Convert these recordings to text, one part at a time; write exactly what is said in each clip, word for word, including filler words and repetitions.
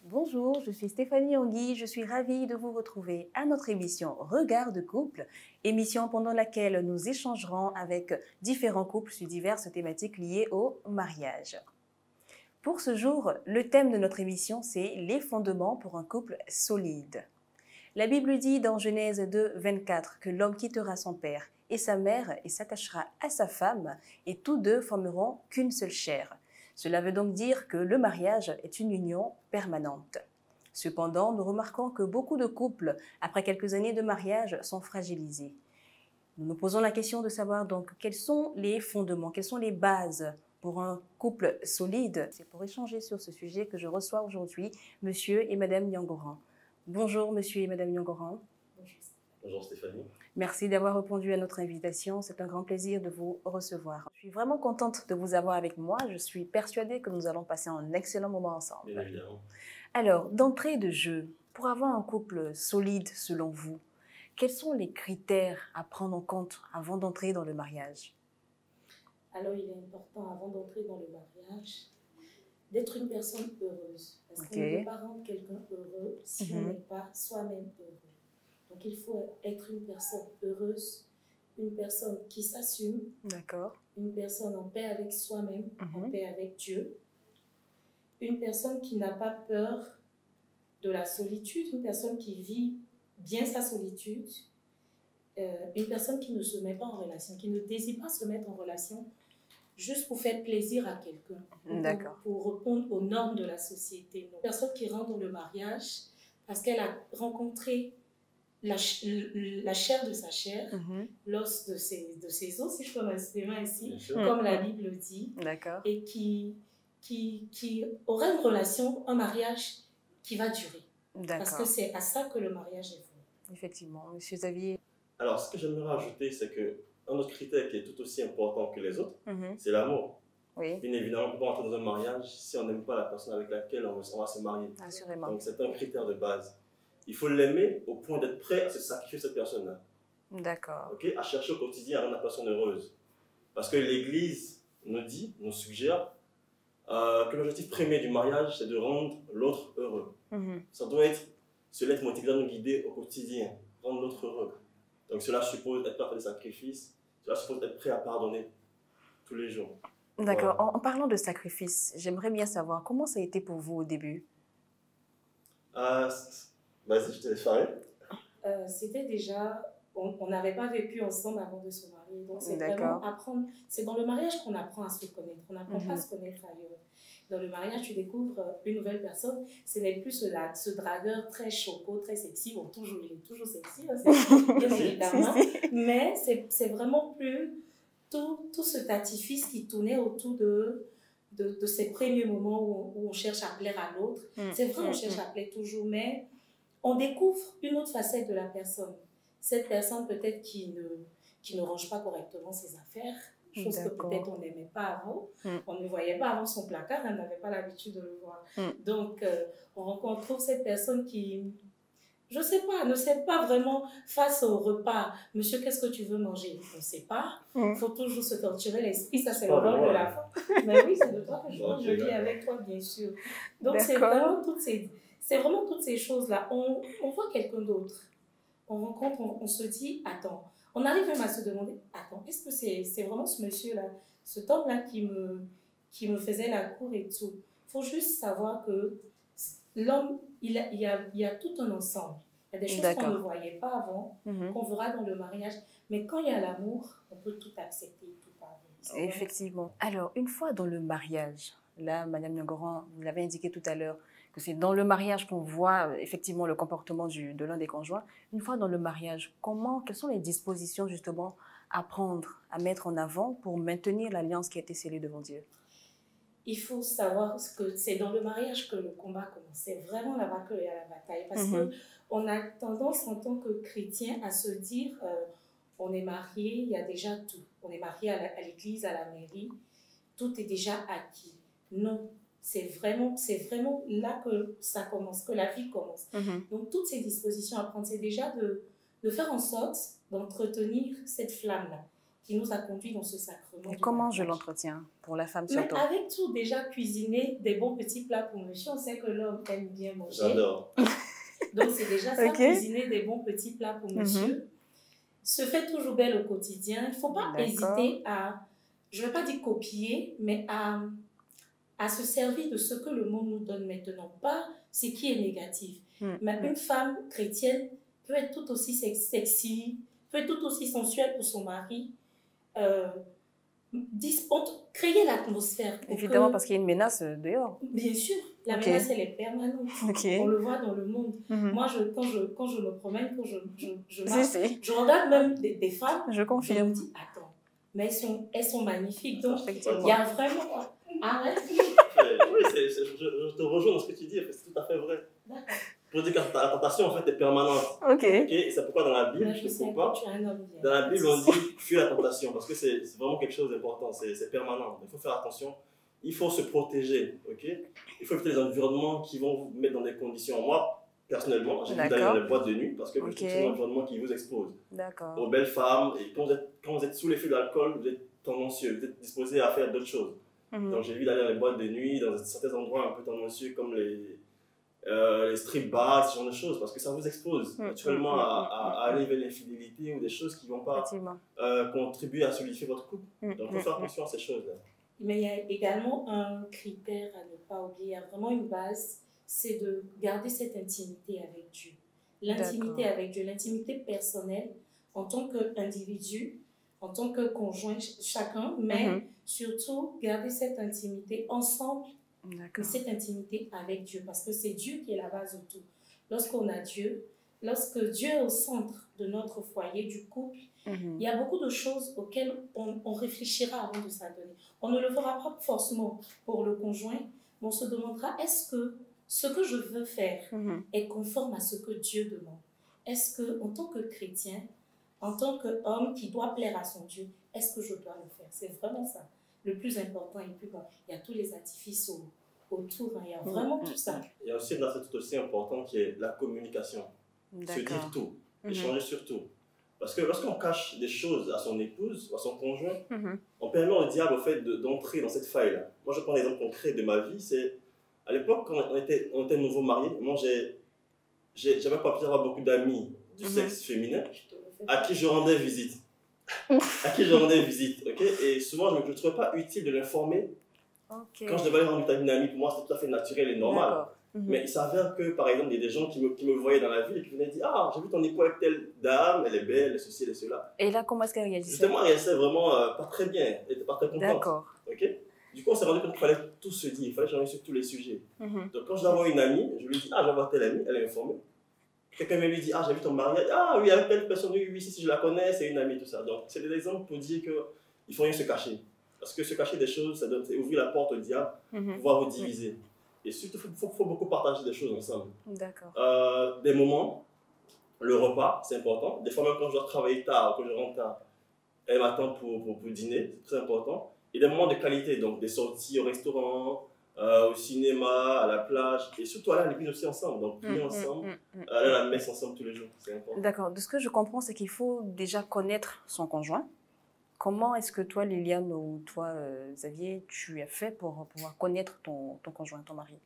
Bonjour, je suis Stéphanie Anguille, je suis ravie de vous retrouver à notre émission Regard de couple, émission pendant laquelle nous échangerons avec différents couples sur diverses thématiques liées au mariage. Pour ce jour, le thème de notre émission, c'est les fondements pour un couple solide. La Bible dit dans Genèse deux, vingt-quatre que l'homme quittera son père et sa mère et s'attachera à sa femme et tous deux formeront qu'une seule chair. Cela veut donc dire que le mariage est une union permanente. Cependant, nous remarquons que beaucoup de couples, après quelques années de mariage, sont fragilisés. Nous nous posons la question de savoir donc quels sont les fondements, quelles sont les bases pour un couple solide. C'est pour échanger sur ce sujet que je reçois aujourd'hui Monsieur et Madame Nyangoran. Bonjour Monsieur et Madame Nyangoran. Bonjour Stéphanie. Merci d'avoir répondu à notre invitation. C'est un grand plaisir de vous recevoir. Je suis vraiment contente de vous avoir avec moi. Je suis persuadée que nous allons passer un excellent moment ensemble. Bien évidemment. Alors, d'entrée de jeu, pour avoir un couple solide selon vous, quels sont les critères à prendre en compte avant d'entrer dans le mariage? Alors, il est important, avant d'entrer dans le mariage, d'être une personne heureuse. Parce Ok. qu'on ne peut pas rendre quelqu'un heureux si on Mhm. n'est pas soi-même heureux. Donc, il faut être une personne heureuse, une personne qui s'assume, D'accord. une personne en paix avec soi-même, en Mhm. paix avec Dieu, une personne qui n'a pas peur de la solitude, une personne qui vit bien sa solitude, euh, une personne qui ne se met pas en relation, qui ne désire pas se mettre en relation juste pour faire plaisir à quelqu'un, ou D'accord. pour, pour répondre aux normes de la société. Donc, une personne qui rentre dans le mariage parce qu'elle a rencontré la, ch- la chair de sa chair, Mhm. l'os de ses, de ses os, si je peux m'exprimer ainsi, Bien sûr. comme la Bible dit, D'accord. et qui, qui, qui aura une relation, un mariage qui va durer. Parce que D'accord. c'est à ça que le mariage est fait. Effectivement. Monsieur Xavier. Alors, ce que j'aimerais rajouter, c'est que un autre critère qui est tout aussi important que les autres, Mhm. c'est l'amour. Oui, Bien évidemment, on ne peut pas entrer dans un mariage si on n'aime pas la personne avec laquelle on va, on va se marier. assurément. Donc, c'est un critère de base. Il faut l'aimer au point d'être prêt à se sacrifier cette personne-là. D'accord. Ok, à chercher au quotidien à rendre la personne heureuse. Parce que l'Église nous dit, nous suggère, euh, que l'objectif premier du mariage, c'est de rendre l'autre heureux. Mhm. Ça doit être, cela être motivé à nous guider au quotidien, rendre l'autre heureux. Donc cela suppose être prêt à faire des sacrifices, cela suppose être prêt à pardonner tous les jours. D'accord. Voilà. En, en parlant de sacrifice, j'aimerais bien savoir comment ça a été pour vous au début. Euh, Vas-y, je te laisse parler. Euh, c'était déjà, on on n'avait pas vécu ensemble avant de se marier. Donc c'est D'accord. vraiment apprendre, c'est dans le mariage qu'on apprend à se connaître, on n'apprend Mhm. pas à se connaître ailleurs. Dans le mariage, tu découvres euh, une nouvelle personne, ce n'est plus ce, là, ce dragueur très choco, très sexy, bon toujours, il est toujours sexy, hein, c'est- bien évidemment, mais c'est c'est vraiment plus tout, tout cet artifice qui tournait autour de, de, de ces premiers moments où on, où on cherche à plaire à l'autre. Mm. C'est vrai, on Mm, cherche mm. à plaire toujours, mais on découvre une autre facette de la personne. Cette personne peut-être qui ne, qui ne range pas correctement ses affaires, chose que D'accord. peut-être on n'aimait pas avant. Mm. On ne voyait pas avant son placard, on n'avait pas l'habitude de le voir. Mm. Donc, euh, on rencontre cette personne qui, je ne sais pas, ne sait pas vraiment face au repas. Monsieur, qu'est-ce que tu veux manger? On ne sait pas. Il Mm. faut toujours se torturer l'esprit, ça c'est le Oh, rôle ouais. de la femme. Mais oui, c'est de toi que je Ok, parle, je vis d'accord. avec toi, bien sûr. Donc, c'est D'accord. vraiment toutes ces... C'est vraiment toutes ces choses-là. On, on voit quelqu'un d'autre. On rencontre, on, on se dit, attends. On arrive même à se demander, attends, est-ce que c'est c'est vraiment ce monsieur-là, cet homme-là qui me, qui me faisait la cour et tout? Il faut juste savoir que l'homme, il, a- il, y a, il y a tout un ensemble. Il y a des choses qu'on D'accord. ne voyait pas avant, Mhm. qu'on verra dans le mariage. Mais quand il y a l'amour, on peut tout accepter, tout pardonner. C'est vraiment- Effectivement. Alors, une fois dans le mariage, là, Madame Nyangoran, vous l'avez indiqué tout à l'heure, que c'est dans le mariage qu'on voit euh, effectivement le comportement du, de l'un des conjoints. Une fois dans le mariage, comment, quelles sont les dispositions justement à prendre, à mettre en avant pour maintenir l'alliance qui a été scellée devant Dieu? Il faut savoir que c'est dans le mariage que le combat commence. C'est vraiment là-bas qu'il y a la bataille. Parce Mhm. qu'on a tendance en tant que chrétien à se dire, euh, on est marié, il y a déjà tout. On est marié à la- à l'église, à la mairie, tout est déjà acquis. Non, c'est vraiment, c'est vraiment là que ça commence, que la vie commence. Mhm. Donc toutes ces dispositions à prendre, c'est déjà de, de faire en sorte d'entretenir cette flamme-là. qui nous a conduits dans ce sacrement. Et comment je l'entretiens pour la femme surtout? Mais avec tout, déjà cuisiner des bons petits plats pour monsieur. On sait que l'homme aime bien manger. J'adore. Donc c'est déjà ça, Okay. cuisiner des bons petits plats pour monsieur. Mhm. Se fait toujours belle au quotidien. Il ne faut pas D'accord. hésiter à, je ne vais pas dire copier, mais à, à se servir de ce que le monde nous donne maintenant. Pas ce qui est négatif. Mhm. Mais une femme chrétienne peut être tout aussi sex- sexy, peut être tout aussi sensuelle pour son mari. Euh, dispon- créer l'atmosphère. pour Évidemment, que- parce qu'il y a une menace euh, dehors. Bien sûr, la Ok. menace, elle est permanente. Ok. On le voit dans le monde. Mhm. Moi, je, quand, je, quand je me promène, quand je, je, je Si, marche, si, je regarde même des, des femmes, je je me confirme. dis, attends, mais elles sont, elles sont magnifiques. Donc, Effectivement. il y a vraiment... Arrête. Oui, c'est- c'est- je, je te rejoins dans ce que tu dis, c'est tout à fait vrai. D'accord. Pour dire que la la tentation, en fait, est permanente. Ok. Ok, et c'est pourquoi dans la Bible, Moi, je je te sais coupe que pas, tu es un homme bien. dans la Bible, on dit fuis la tentation, parce que c'est c'est vraiment quelque chose d'important, c'est c'est permanent. Il faut faire attention, il faut se protéger, ok? Il faut éviter les environnements qui vont vous mettre dans des conditions. Moi, personnellement, j'ai d'aller dans D'accord. les boîtes de nuit, parce que Ok. je trouve que c'est un environnement qui vous expose D'accord. aux belles femmes, et quand vous êtes, quand vous êtes sous l'effet de l'alcool, vous êtes tendancieux, vous êtes disposé à faire d'autres choses. Mhm. Donc j'ai vu d'aller dans les boîtes de nuit, dans certains endroits un peu tendancieux comme les, euh, les strip bars, ce genre de choses, parce que ça vous expose Mm, naturellement mm, à, mm, à- mm, à aller vers l'infidélité ou des choses qui ne vont pas Effectivement. euh, contribuer à solidifier votre couple. Mm, Donc il faut mm, faire mm. attention à ces choses-là. Mais il y a également un critère à ne pas oublier. Il y a vraiment une base, c'est de garder cette intimité avec Dieu. L'intimité D'accord. avec Dieu, l'intimité personnelle en tant qu'individu, en tant que conjoint ch- chacun, mais Mhm. surtout garder cette intimité ensemble, mais D'accord. cette intimité avec Dieu, parce que c'est Dieu qui est la base de tout. Lorsqu'on a Dieu, lorsque Dieu est au centre de notre foyer, du couple, Mhm. il y a beaucoup de choses auxquelles on, on réfléchira avant de s'adonner. On ne le fera pas forcément pour le conjoint, mais on se demandera, est-ce que ce que je veux faire Mhm. est conforme à ce que Dieu demande? Est-ce que, en tant que chrétien, en tant qu'homme qui doit plaire à son Dieu, est-ce que je dois le faire? C'est vraiment ça. Le plus important, et puis bon, il y a tous les artifices au- autour, hein, il y a vraiment tout ça. Il y a aussi un aspect tout aussi important qui est la communication. Se dire D'accord. tout, Mhm. échanger sur tout. Parce que lorsqu'on cache des choses à son épouse ou à son conjoint, Mhm. on permet au diable au fait de- d'entrer dans cette faille-là. Moi, je prends l'exemple concret de ma vie, c'est à l'époque, quand on était, on était nouveau mariés, moi, j'ai- j'ai- j'avais pas pu avoir beaucoup d'amis du Mhm. sexe féminin Je te le fais à qui je rendais visite. à qui je rendais visite, ok? Et souvent, je ne trouvais pas utile de l'informer. Ok. Quand je devais aller rendre visite à une amie, pour moi, c'était tout à fait naturel et normal. D'accord. Mhm. Mais il s'avère que, par exemple, il y a des gens qui me, qui me voyaient dans la ville et qui venaient dire « Ah, j'ai vu ton époux avec telle dame, elle est belle, elle est ceci, elle est cela. Et là, comment est-ce qu'elle » réagissait? Justement, elle restait vraiment euh, pas très bien, elle était pas très contente. D'accord. Ok. Du coup, on s'est rendu compte qu'il fallait tout se dire, il fallait changer sur tous les sujets. Mhm. Donc, quand je dois voir une amie, je lui dis « Ah, je vais voir telle amie, elle est informée. » Quelqu'un me lui dit « Ah, j'ai vu ton mariage. Ah, oui, avec telle personne, oui, oui, si, si, je la connais, c'est une amie, tout ça. » Donc, c'est des exemples pour dire qu'il ne faut rien se cacher. Parce que se cacher des choses, ça donne c'est ouvrir la porte au diable, Mhm. pouvoir vous diviser. Et surtout, il faut, faut, faut beaucoup partager des choses ensemble. D'accord. Euh, des moments, le repas, c'est important. Des fois, même quand je dois travailler tard, quand je rentre tard, elle m'attend pour, pour, pour dîner, c'est très important. Et des moments de qualité, donc des sorties au restaurant, euh, au cinéma, à la plage, et surtout aller à l'église aussi ensemble. Donc, prier Mhm. ensemble, Mhm. Mhm. aller à la messe ensemble tous les jours, c'est important. D'accord. De ce que je comprends, c'est qu'il faut déjà connaître son conjoint. Comment est-ce que toi, Liliane, ou toi, euh, Xavier, tu as fait pour pouvoir connaître ton, ton conjoint, ton mari?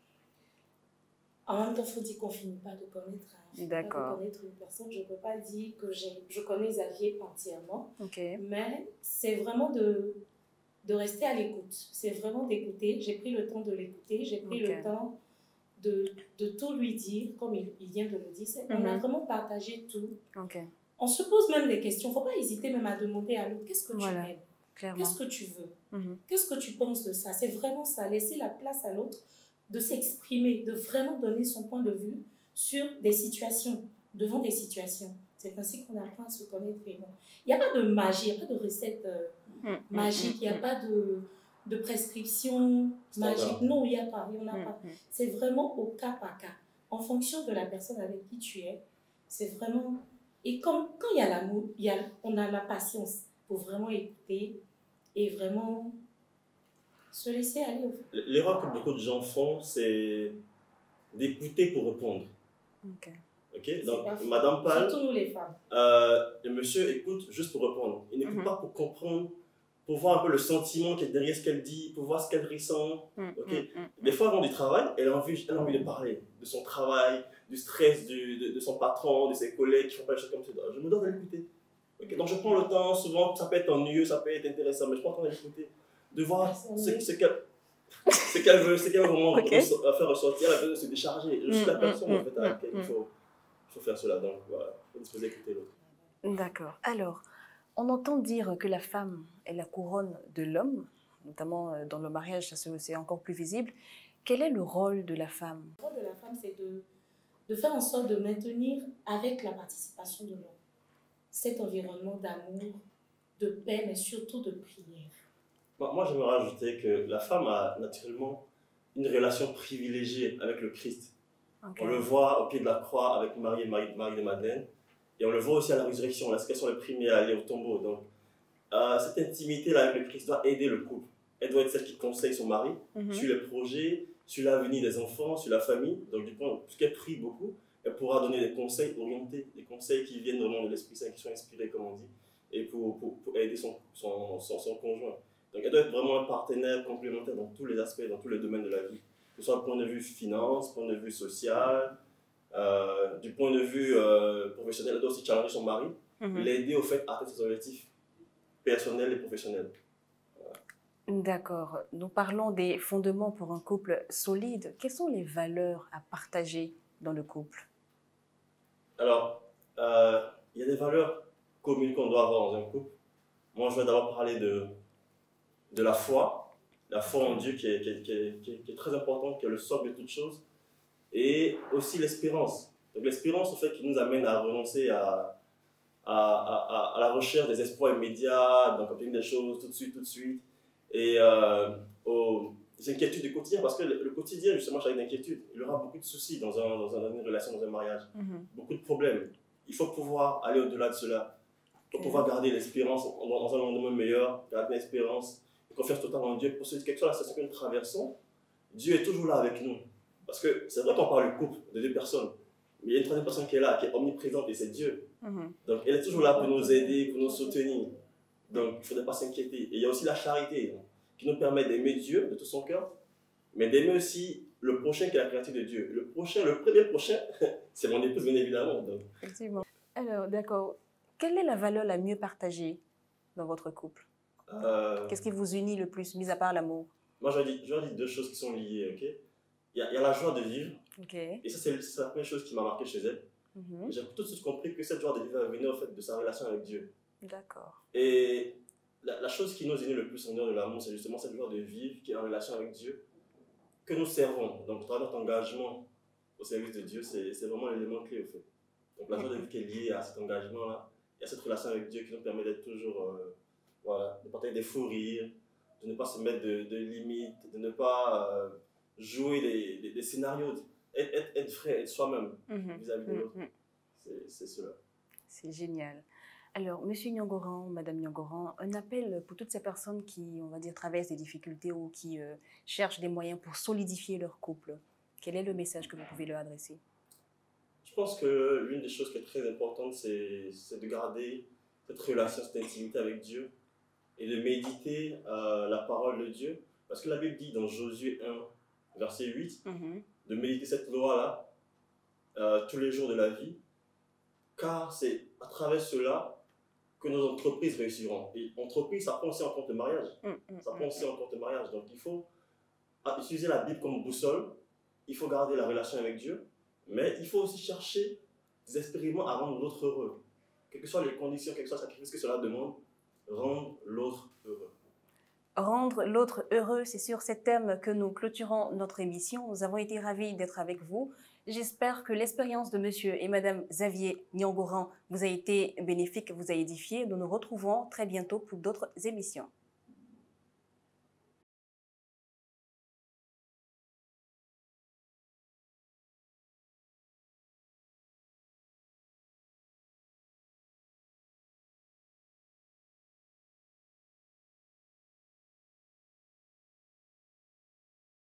En même temps, il faut dire qu'on ne finit pas de connaître, hein. On finit pas D'accord. de connaître une personne. Je ne peux pas dire que j'ai- je connais Xavier entièrement, Ok. mais c'est vraiment de, de rester à l'écoute. C'est vraiment d'écouter. J'ai pris le temps de l'écouter, j'ai pris Ok. le temps de, de tout lui dire, comme il, il vient de le dire. C'est- On a Mhm. vraiment partagé tout. Ok. On se pose même des questions. Il ne faut pas hésiter même à demander à l'autre, qu'est-ce que Voilà. tu aimes? Clairement. Qu'est-ce que tu veux? Mhm. Qu'est-ce que tu penses de ça? C'est vraiment ça, laisser la place à l'autre de s'exprimer, de vraiment donner son point de vue sur des situations, devant des situations. C'est ainsi qu'on apprend à se connaître vraiment. Il n'y a pas de magie, il n'y a pas de recette euh, Mhm. magique, il n'y a Mhm. pas de, de prescription Standard. magique. Non, il n'y a pas, il n'y en a Mhm. pas. C'est vraiment au cas par cas, en fonction de la personne avec qui tu es. C'est vraiment... Et comme, quand il y a l'amour, il y a, on a la patience pour vraiment écouter et vraiment se laisser aller au fait. L'erreur que beaucoup de gens font, c'est d'écouter pour répondre. Ok. Ok, donc Madame parle. Surtout nous les femmes. Euh, le monsieur écoute juste pour répondre. Il n'écoute Mm-hmm. pas pour comprendre, pour voir un peu le sentiment qui est derrière ce qu'elle dit, pour voir ce qu'elle ressent. Mm-hmm. Ok. Des fois, avant du travail, elle a envie, elle a envie de parler de son travail, du stress du, de, de son patron, de ses collègues qui font pas les choses comme ça. Je me donne à l'écouter. Okay. Donc je prends le temps, souvent ça peut être ennuyeux, ça peut être intéressant, mais je prends le temps de l'écouter, de voir ce, ce qu'elle ce qu'elle veut, ce qu'elle veut vraiment okay. faire ressortir, elle a besoin de se décharger. Je suis la personne en fait à laquelle il faut, il faut faire cela. Donc voilà, il faut disposer d'écouter l'autre. D'accord. Alors, on entend dire que la femme est la couronne de l'homme, notamment dans le mariage, c'est encore plus visible. Quel est le rôle de la femme? Le rôle de la femme, c'est de, de faire en sorte de maintenir, avec la participation de l'homme, cet environnement d'amour, de paix, mais surtout de prière. Moi, j'aimerais rajouter que la femme a naturellement une relation privilégiée avec le Christ. Okay. On le voit au pied de la croix avec Marie et Marie, Marie de Madeleine. Et on le voit aussi à la résurrection, lorsqu'elles sont les premiers à aller au tombeau. Donc, euh, cette intimité-là avec le Christ doit aider le couple. Elle doit être celle qui conseille son mari mm-hmm. sur les projets, sur l'avenir des enfants, sur la famille. Donc, du coup, puisqu'elle prie beaucoup, elle pourra donner des conseils orientés, des conseils qui viennent vraiment de l'Esprit Saint, qui sont inspirés, comme on dit, et pour, pour, pour aider son, son, son, son conjoint. Donc, elle doit être vraiment un partenaire complémentaire dans tous les aspects, dans tous les domaines de la vie. Que ce soit du point de vue finance, point de vue social, euh, du point de vue euh, professionnel, elle doit aussi challenger son mari, mm-hmm. l'aider au fait à atteindre ses objectifs personnels et professionnels. Voilà. D'accord. Nous parlons des fondements pour un couple solide. Quelles sont les valeurs à partager dans le couple? Alors, euh, il y a des valeurs communes qu'on doit avoir dans un couple. Moi, je vais d'abord parler de, de la foi, la foi en Dieu qui est, qui, est, qui, est, qui, est, qui est très importante, qui est le socle de toutes choses, et aussi l'espérance. Donc l'espérance, en fait, qui nous amène à renoncer à, à, à, à la recherche des espoirs immédiats, donc obtenir des choses tout de suite, tout de suite, et euh, aux inquiétudes du quotidien, parce que le, le quotidien, justement, avec l'inquiétude, il y aura beaucoup de soucis dans, un, dans, un, dans une relation, dans un mariage, mm-hmm. beaucoup de problèmes. Il faut pouvoir aller au-delà de cela. Pour pouvoir garder l'espérance dans un lendemain meilleur, garder l'espérance, confiance totale en Dieu. Pour ce quelle que soit la situation que nous traversons, Dieu est toujours là avec nous. Parce que c'est vrai qu'on parle de couple, de deux personnes, mais il y a une troisième personne qui est là, qui est omniprésente, et c'est Dieu. Mm-hmm. Donc elle est toujours là pour nous aider, pour nous soutenir. Donc il ne faudrait pas s'inquiéter. Et il y a aussi la charité, hein, qui nous permet d'aimer Dieu de tout son cœur, mais d'aimer aussi le prochain qui est la créature de Dieu. Le prochain, le premier prochain, c'est mon épouse, bien évidemment. Donc. Effectivement. Alors, d'accord. Quelle est la valeur la mieux partagée dans votre couple? euh, Qu'est-ce qui vous unit le plus, mis à part l'amour? Moi, je dis, je dis deux choses qui sont liées. Okay? Il, y a, il y a la joie de vivre. Okay. Et ça, c'est la première chose qui m'a marqué chez elle. Mm-hmm. J'ai tout de suite compris que cette joie de vivre venait au fait de sa relation avec Dieu. D'accord. Et la, la chose qui nous unit le plus en dehors de l'amour, c'est justement cette joie de vivre qui est en relation avec Dieu, que nous servons. Donc, dans notre engagement au service de Dieu, c'est vraiment l'élément clé, au fait. Donc, la joie de vivre qui est liée à cet engagement-là, il y a cette relation avec Dieu qui nous permet d'être toujours, euh, voilà, de partager des fous rires, de ne pas se mettre de, de limites, de ne pas euh, jouer des, des, des scénarios, être, être, être vrai, être soi-même mm-hmm. vis-à-vis de l'autre. Mm-hmm. C'est cela. C'est génial. Alors, Monsieur Nyongoran, Madame Nyongoran, un appel pour toutes ces personnes qui, on va dire, traversent des difficultés ou qui euh, cherchent des moyens pour solidifier leur couple. Quel est le message que vous pouvez leur adresser? Je pense que l'une des choses qui est très importante, c'est de garder cette relation, cette intimité avec Dieu et de méditer euh, la parole de Dieu. Parce que la Bible dit dans Josué un, verset huit, mm-hmm. de méditer cette loi-là euh, tous les jours de la vie, car c'est à travers cela que nos entreprises réussiront. Et entreprise, ça prend aussi en compte le mariage. Mm-hmm. Ça prend aussi en compte le mariage. Donc il faut utiliser la Bible comme boussole, il faut garder la relation avec Dieu, mais il faut aussi chercher des expériments à rendre l'autre heureux. Quelles que soient les conditions, quels que soient les sacrifices que cela demande, rendre l'autre heureux. Rendre l'autre heureux, c'est sur ces thèmes que nous clôturons notre émission. Nous avons été ravis d'être avec vous. J'espère que l'expérience de Monsieur et Madame Xavier Nyongoran vous a été bénéfique, vous a édifié. Nous nous retrouvons très bientôt pour d'autres émissions.